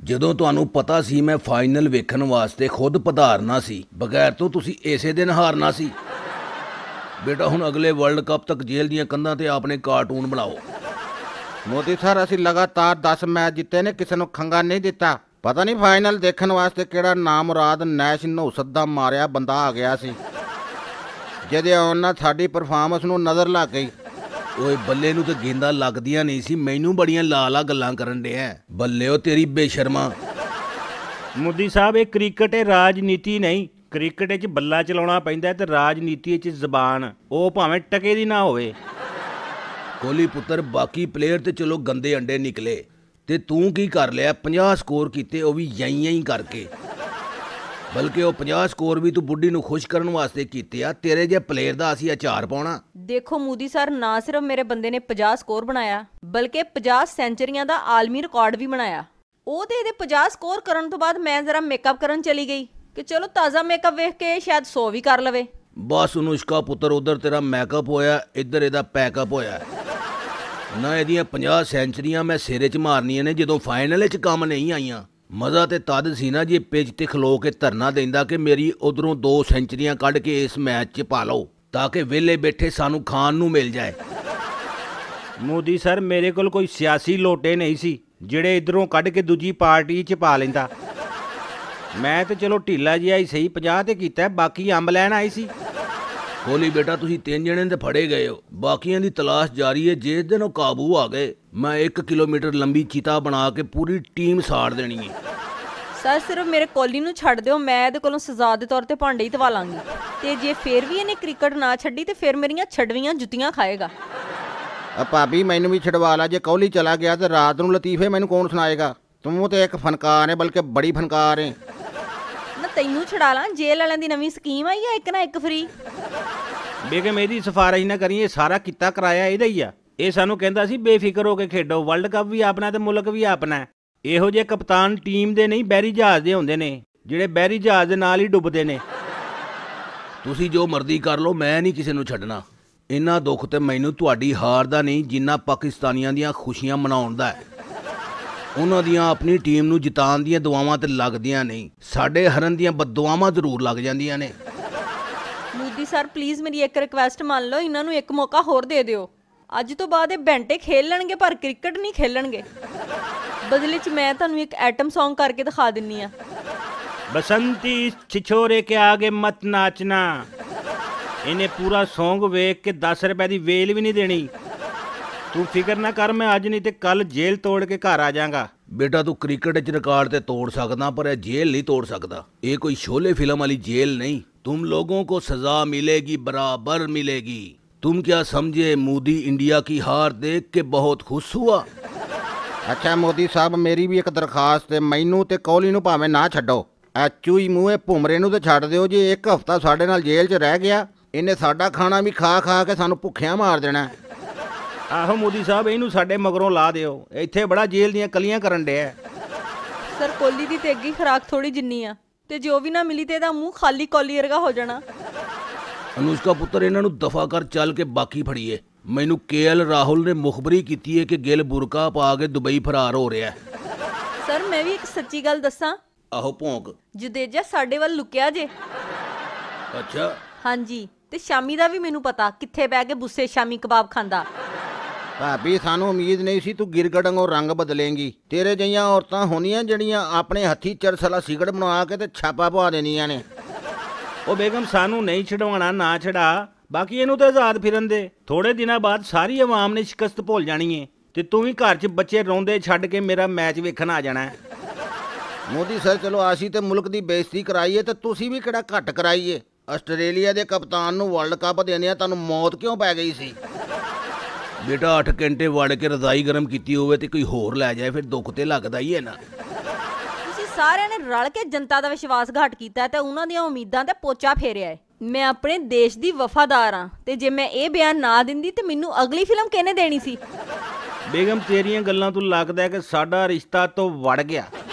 ਜਦੋਂ ਤੁਹਾਨੂੰ ਪਤਾ ਸੀ ਮੈਂ ਫਾਈਨਲ ਵੇਖਣ ਵਾਸਤੇ ਖੁਦ ਪਧਾਰਨਾ ਸੀ, ਬਗੈਰ ਤੋਂ ਤੁਸੀਂ ਇਸੇ ਦਿਨ ਹਾਰਨਾ ਸੀ। ਬੇਟਾ ਹੁਣ ਅਗਲੇ ਵਰਲਡ ਕੱਪ ਤੱਕ ਜੇਲ੍ਹ ਦੀਆਂ ਕੰਧਾਂ ਤੇ ਆਪਣੇ ਕਾਰਟੂਨ ਬਣਾਓ। ਮੋਦੀ ਸਰ ਅਸੀਂ ਲਗਾਤਾਰ 10 ਮੈਚ ਜਿੱਤੇ ਨੇ, ਕਿਸੇ ਨੂੰ ਖੰਗਾ ਨਹੀਂ ਦਿੱਤਾ। ਪਤਾ ਨਹੀਂ ਫਾਈਨਲ ਦੇਖਣ ਵਾਸਤੇ ਕਿਹੜਾ ਨਾਮੁਰਾਦ ਨੈਸ਼ ਨੌਸਤ ਦਾ ਮਾਰਿਆ ਬੰਦਾ ਆ ਗਿਆ ਸੀ, ਜਿਹਦੇ ਆਉਣ ਨਾਲ ਸਾਡੀ ਪਰਫਾਰਮੈਂਸ ਨੂੰ ਨਜ਼ਰ ਲੱਗ ਗਈ। ਓਏ ਬੱਲੇ ਨੂੰ ਤੇ ਗੇਂਦਾਂ ਲੱਗਦੀਆਂ ਨਹੀਂ ਸੀ, ਮੈਨੂੰ ਬੜੀਆਂ ਲਾ ਗੱਲਾਂ ਕਰਨ ਡਿਆ। ਬੱਲਿਓ ਤੇਰੀ ਬੇਸ਼ਰਮਾ। ਮੋਦੀ ਸਾਹਿਬ ਇਹ ਕ੍ਰਿਕਟ ਹੈ, ਰਾਜਨੀਤੀ ਨਹੀਂ। ਕ੍ਰਿਕਟ 'ਚ ਬੱਲਾ ਚਲਾਉਣਾ ਪੈਂਦਾ ਤੇ ਰਾਜਨੀਤੀ 'ਚ ਜ਼ਬਾਨ, ਉਹ ਭਾਵੇਂ ਟਕੇ ਦੀ ਨਾ ਹੋਵੇ। ਕੋਹਲੀ ਪੁੱਤਰ ਬਾਕੀ ਪਲੇਅਰ ਤੇ ਚਲੋ ਗੰਦੇ ਅੰਡੇ ਨਿਕਲੇ, ਤੇ ਤੂੰ ਕੀ ਕਰ ਲਿਆ? 50 ਸਕੋਰ ਕੀਤੇ, ਉਹ ਵੀ ਯਈ ਕਰਕੇ। ਬਲਕਿ ਉਹ 50 ਸਕੋਰ ਵੀ ਤੂੰ ਬੁੱਢੀ ਨੂੰ ਖੁਸ਼ ਕਰਨ ਵਾਸਤੇ ਕੀਤੇ ਆ। ਤੇਰੇ ਜੇ ਪਲੇਅਰ ਦਾ ਅਸੀਂ ਅਚਾਰ ਪਾਉਣਾ। ਦੇਖੋ ਮੋਦੀ ਸਰ, ਨਾ ਸਿਰਫ ਮੇਰੇ ਬੰਦੇ ਨੇ 50 ਸਕੋਰ ਬਣਾਇਆ, ਬਲਕਿ 50 ਸੈਂਚਰੀਆਂ ਦਾ ਆਲਮੀ ਰਿਕਾਰਡ ਵੀ ਬਣਾਇਆ। ਉਹ ਤੇ ਇਹਦੇ 50 ਸਕੋਰ ਕਰਨ ਤੋਂ ਬਾਅਦ ਮੈਂ ਜ਼ਰਾ ਮੇਕਅਪ ਕਰਨ ਚਲੀ ਗਈ ਕਿ ਚਲੋ ਤਾਜ਼ਾ ਮੇਕਅਪ ਵੇਖ ਕੇ ਸ਼ਾਇਦ 100 ਵੀ ਕਰ ਲਵੇ। ਬਸ ਅਨੁਸ਼ਕਾ ਪੁੱਤਰ, ਉਧਰ ਤੇਰਾ ਮੇਕਅਪ ਹੋਇਆ, ਇੱਧਰ ਇਹਦਾ ਪੈਕਅਪ ਹੋਇਆ। ਨਾ ਇਹਦੀਆਂ 50 ਸੈਂਚਰੀਆਂ ਮੈਂ ਸਿਰੇ 'ਚ ਮਾਰਨੀਆਂ ਨੇ ਜਦੋਂ ਫਾਈਨਲ 'ਚ ਕੰਮ ਨਹੀਂ ਆਈਆਂ। ਮਜ਼ਾ ਤੇ ਤਦ ਸੀ ਨਾ ਜੇ ਪਿੱਚ ਤੇ ਖਲੋ ਕੇ ਧਰਨਾ ਦਿੰਦਾ ਕਿ ਮੇਰੀ ਉਧਰੋਂ 2 ਸੈਂਚਰੀਆਂ ਕੱਢ ਕੇ ਇਸ ਮੈਚ 'ਚ ਪਾ ਲਓ, ਤਾਂ ਕਿ ਵਿਹਲੇ ਬੈਠੇ ਸਾਨੂੰ ਖਾਣ ਨੂੰ ਮਿਲ ਜਾਏ। ਮੋਦੀ ਸਰ ਮੇਰੇ ਕੋਲ ਕੋਈ ਸਿਆਸੀ ਲੋਟੇ ਨਹੀਂ ਸੀ ਜਿਹੜੇ ਇਧਰੋਂ ਕੱਢ ਕੇ ਦੂਜੀ ਪਾਰਟੀ 'ਚ ਪਾ ਲੈਂਦਾ। ਮੈਂ ਤੇ ਚਲੋ ਢੀਲਾ ਜਿਹਾ ਹੀ ਸਹੀ 50 ਤੇ ਕੀਤਾ, ਬਾਕੀ ਅੰਬ ਲੈਣ ਆਈ ਸੀ। ਕੋਹਲੀ ਬੇਟਾ ਤੁਸੀਂ 3 ਜਣੇ ਤੇ ਫੜੇ ਗਏ ਹੋ, ਬਾਕੀਆਂ ਦੀ ਤਲਾਸ਼ ਜਾਰੀ ਹੈ। ਜਿਸ ਦਿਨ ਉਹ ਕਾਬੂ ਆ ਗਏ ਮੈਂ 1 ਕਿਲੋਮੀਟਰ ਲੰਬੀ ਚੀਤਾ ਬਣਾ ਕੇ ਪੂਰੀ ਟੀਮ ਸਾੜ ਦੇਣੀ ਹੈ। ਸਰ ਸਿਰਫ ਮੇਰੇ ਕੋਹਲੀ ਨੂੰ ਛੱਡ ਦਿਓ, ਮੈਂ ਇਹਦੇ ਕੋਲੋਂ ਸਜ਼ਾ ਦੇ ਤੌਰ ਤੇ ਭਾਂਡੇ ਹੀ ਧਵਾ ਲਾਂਗੀ। ਤੇ ਜੇ ਫੇਰ ਵੀ ਇਹਨੇ ਕ੍ਰਿਕਟ ਨਾ ਛੱਡੀ ਤੇ ਫਿਰ ਮੇਰੀਆਂ ਛੜਵੀਆਂ ਜੁੱਤੀਆਂ ਖਾਏਗਾ। ਭਾਬੀ ਮੈਨੂੰ ਵੀ ਛਡਵਾ ਲਾ, ਜੇ ਕੋਹਲੀ ਚਲਾ ਗਿਆ ਤੇ ਰਾਤ ਨੂੰ ਲਤੀਫੇ ਮੈਨੂੰ ਕੌਣ ਸੁਣਾਏਗਾ? ਤੂੰ ਤੇ ਇੱਕ ਫਨਕਾਰ ਹੈ, ਬਲਕਿ ਬੜੀ ਫਨਕਾਰ ਹੈ। ਨਾ ਤੈਨੂੰ ਛਡਾ ਲਾਂ, ਜੇਲ੍ਹ ਵਾਲਿਆਂ ਦੀ ਨਵੀਂ ਸਕੀਮ ਆਈ ਆ, ਇੱਕ ਨਾ ਇੱਕ ਫਰੀ। ਬੇਗਮ ਇਹਦੀ ਸਿਫਾਰਿਸ਼ ਨਾ ਕਰੀਏ, ਸਾਰਾ ਕੀਤਾ ਕਰਾਇਆ ਇਹਦਾ ਹੀ ਆ। ਇਹ ਸਾਨੂੰ ਕਹਿੰਦਾ ਸੀ ਬੇਫਿਕਰ ਹੋ ਕੇ ਖੇਡੋ, ਵਰਲਡ ਕੱਪ ਵੀ ਆਪਣਾ ਤੇ ਮੁਲਕ ਵੀ ਆਪਣਾ। ਇਹੋ ਜਿਹੇ ਕਪਤਾਨ ਟੀਮ ਦੇ ਨਹੀਂ, ਬਹਿਰੀ ਜਹਾਜ਼ ਦੇ ਹੁੰਦੇ ਨੇ, ਜਿਹੜੇ ਬਹਿਰੀ ਜਹਾਜ਼ ਦੇ ਨਾਲ ਹੀ ਡੁੱਬਦੇ ਨੇ। ਤੁਸੀਂ ਜੋ ਮਰਜ਼ੀ ਕਰ ਲਓ, ਮੈਂ ਨਹੀਂ ਕਿਸੇ ਨੂੰ ਛੱਡਣਾ। ਇੰਨਾ ਦੁੱਖ ਤੇ ਮੈਨੂੰ ਤੁਹਾਡੀ ਹਾਰ ਦਾ ਨਹੀਂ ਜਿੰਨਾ ਪਾਕਿਸਤਾਨੀਆਂ ਦੀਆਂ ਖੁਸ਼ੀਆਂ ਮਨਾਉਣ ਦਾ ਹੈ। ਉਹਨਾਂ ਦੀਆਂ ਆਪਣੀ ਟੀਮ ਨੂੰ ਜਿਤਾਉਣ ਦੀਆਂ ਦੁਆਵਾਂ ਤੇ ਲੱਗਦੀਆਂ ਨਹੀਂ, ਸਾਡੇ ਹਰਨ ਦੀਆਂ ਬਦਦੁਆਵਾਂ ਜ਼ਰੂਰ ਲੱਗ ਜਾਂਦੀਆਂ ਨੇ। ਮੋਦੀ ਸਰ ਪਲੀਜ਼ ਮੇਰੀ ਇੱਕ ਰਿਕਵੈਸਟ ਮੰਨ ਲਓ, ਇਹਨਾਂ ਨੂੰ ਇੱਕ ਮੌਕਾ ਹੋਰ ਦੇ ਦਿਓ। ਅੱਜ ਤੋਂ ਬਾਅਦ ਇਹ ਬੈਂਟੇ ਖੇਲ ਲੈਣਗੇ ਪਰ ਕ੍ਰਿਕਟ ਨਹੀਂ ਖੇਲਣਗੇ। ਬਦਲੇ 'ਚ ਮੈਂ ਤੁਹਾਨੂੰ ਇੱਕ ਐਟਮ ਸੌਂਗ ਕਰਕੇ ਦਿਖਾ ਦਿੰਨੀ ਆ। ਬਸੰਤੀ ਛਿਛੋਰੇ ਕੇ ਆਗੇ ਮਤ ਨਾਚਣਾ। ਇਹਨੇ ਪੂਰਾ ਸੌਂਗ ਵੇਖ ਕੇ 10 ਰੁਪਏ ਦੀ ਵੇਲ ਵੀ ਨਹੀਂ ਦੇਣੀ। ਤੂੰ ਫਿਕਰ ਨਾ ਕਰ, ਮੈਂ ਅੱਜ ਨਹੀਂ ਤੇ ਕੱਲ ਜੇਲ੍ਹ ਤੋੜ ਕੇ ਘਰ ਆ ਜਾਵਾਂਗਾ। ਬੇਟਾ ਤੂੰ ਕ੍ਰਿਕਟ 'ਚ ਰਿਕਾਰਡ ਤੇ ਤੋੜ ਸਕਦਾ, ਪਰ ਇਹ ਜੇਲ੍ਹ ਨਹੀਂ ਤੋੜ ਸਕਦਾ। ਇਹ ਕੋਈ ਸ਼ੋਲੇ ਫਿਲਮ वाली जेल नहीं। तुम लोगों को सजा मिलेगी, बराबर मिलेगी। तुम क्या समझे मोदी इंडिया की हार देख के बहुत खुश हुआ? ਅੱਛਾ ਮੋਦੀ ਸਾਹਿਬ, ਮੇਰੀ ਵੀ ਇੱਕ ਦਰਖਾਸਤ ਹੈ, ਮੈਨੂੰ ਤੇ ਕੋਹਲੀ ਨੂੰ ਭਾਵੇਂ ਨਾ ਛੱਡੋ, ਐ ਚੂਈ ਮੂੰਹੇ ਭੁਮਰੇ ਨੂੰ ਤੇ ਛੱਡ ਦਿਓ। ਜੇ ਇੱਕ ਹਫ਼ਤਾ ਸਾਡੇ ਨਾਲ ਜੇਲ੍ਹ 'ਚ ਰਹਿ ਗਿਆ, ਇਹਨੇ ਸਾਡਾ ਖਾਣਾ ਵੀ ਖਾ ਖਾ ਕੇ ਸਾਨੂੰ ਭੁੱਖਿਆਂ ਮਾਰ ਦੇਣਾ। ਆਹੋ ਮੋਦੀ ਸਾਹਿਬ, ਇਹਨੂੰ ਸਾਡੇ ਮਗਰੋਂ ਲਾ ਦਿਓ, ਇੱਥੇ ਬੜਾ ਜੇਲ੍ਹ ਦੀਆਂ ਕਲੀਆਂ ਕਰਨ ਡਿਆ। ਸਰ ਕੋਹਲੀ ਦੀ ਤੇ ਅੱਗੇ ਖੁਰਾਕ ਥੋੜੀ ਜਿੰਨੀ ਆ, ਤੇ ਜੋ ਵੀ ਨਾ ਮਿਲੀ ਤੇ ਇਹਦਾ ਮੂੰਹ ਖਾਲੀ ਕੌਲੀ ਵਰਗਾ ਹੋ ਜਾਣਾ। ਅਨੁਸ਼ਕਾ ਪੁੱਤਰ ਇਹਨਾਂ ਨੂੰ ਦਫਾ ਕਰ, ਚੱਲ ਕੇ ਬਾਕੀ ਫੜੀਏ। ਮੈਨੂੰ KL ਰਾਹੁਲ ਨੇ ਮੁਖਬਰੀ ਕੀਤੀ ਹੈ ਕਿ ਗਿੱਲ ਬੁਰਕਾ ਪਾ ਕੇ ਦੁਬਈ ਫਰਾਰ ਹੋ ਰਿਹਾ ਹੈ। ਸਰ ਮੈਂ ਵੀ ਇੱਕ ਸੱਚੀ ਗੱਲ ਦੱਸਾਂ। ਆਹੋ ਭੌਂਕ। ਜੁਦੇਜਾ ਸਾਡੇ ਵੱਲ ਲੁਕਿਆ ਜੇ। ਅੱਛਾ ਹਾਂਜੀ, ਤੇ ਸ਼ਾਮੀ ਦਾ ਵੀ ਮੈਨੂੰ ਪਤਾ ਕਿੱਥੇ ਬਹਿ ਕੇ ਬੁੱਸੇ ਸ਼ਾਮੀ ਕਬਾਬ ਖਾਂਦਾ। ਭਾਬੀ ਸਾਨੂੰ ਉਮੀਦ ਨਹੀਂ ਸੀ ਤੂੰ ਗਿਰਗਟ ਵਾਂਗੂ ਰੰਗ ਬਦਲੇਂਗੀ। ਤੇਰੇ ਜਿਹੀਆਂ ਔਰਤਾਂ ਹੋਣੀਆਂ ਜਿਹੜੀਆਂ ਆਪਣੇ ਹੱਥੀ ਚਰਸਲਾ ਸਿਗਰਟ ਬਣਾ ਕੇ ਤੇ ਛਾਪਾ ਪਵਾ ਦੇਣੀਆਂ ਨੇ। ਉਹ ਬੇਗਮ ਸਾਨੂੰ ਨਹੀਂ ਛਡਵਾਉਣਾ, ਨਾ ਛਡਾ, ਬਾਕੀ ਇਹਨੂੰ ਤਾਂ ਆਜ਼ਾਦ ਫਿਰਨ ਦੇ। ਥੋੜੇ ਦਿਨਾਂ ਬਾਅਦ ਸਾਰੀ ਆਵਾਮ ਨੇ ਸ਼ਿਕਸਤ ਭੁੱਲ ਜਾਣੀ ਏ, ਤੇ ਤੂੰ ਵੀ ਘਰ 'ਚ ਬੱਚੇ ਰੋਂਦੇ ਛੱਡ ਕੇ ਮੇਰਾ ਮੈਚ ਵੇਖਣ ਆ ਜਾਣਾ। ਮੋਦੀ ਸਰ ਚਲੋ ਅਸੀਂ ਤੇ ਮੁਲਕ ਦੀ ਬੇਇੱਜ਼ਤੀ ਕਰਾਈਏ ਤੇ ਤੁਸੀਂ ਵੀ ਕਿਹੜਾ ਘੱਟ ਕਰਾਈਏ। ਆਸਟ੍ਰੇਲੀਆ ਦੇ ਕਪਤਾਨ ਨੂੰ ਵਰਲਡ ਕੱਪ ਦੇਣਿਆ ਤੁਹਾਨੂੰ ਮੌਤ ਕਿਉਂ ਪੈ ਗਈ ਸੀ? ਬੇਟਾ 8 ਘੰਟੇ ਵੜ ਕੇ ਰਜ਼ਾਈ ਗਰਮ ਕੀਤੀ ਹੋਵੇ ਤੇ ਕੋਈ ਹੋਰ ਲੈ ਜਾਏ, ਫਿਰ ਦੁੱਖ ਤੇ ਲੱਗਦਾ ਹੀ ਹੈ ਨਾ। ਤੁਸੀਂ ਸਾਰਿਆਂ ਨੇ ਰਲ ਕੇ ਜਨਤਾ ਦਾ ਵਿਸ਼ਵਾਸਘਾਤ ਕੀਤਾ ਤੇ ਉਹਨਾਂ ਦੀਆਂ ਉਮੀਦਾਂ ਤੇ ਪੋਚਾ ਫੇਰਿਆ ਹੈ। ਮੈਂ ਆਪਣੇ ਦੇਸ਼ ਦੀ ਵਫਾਦਾਰ ਹਾਂ, ਤੇ ਜੇ ਮੈਂ ਇਹ ਬਿਆਨ ਨਾ ਦਿੰਦੀ ਤੇ ਮੈਨੂੰ ਅਗਲੀ ਫਿਲਮ ਕਿਹਨੇ ਦੇਣੀ ਸੀ? ਬੇਗਮ ਤੇਰੀਆਂ ਗੱਲਾਂ ਤੋਂ ਲੱਗਦਾ ਕਿ ਸਾਡਾ ਰਿਸ਼ਤਾ ਤੋਂ ਵੜ ਗਿਆ।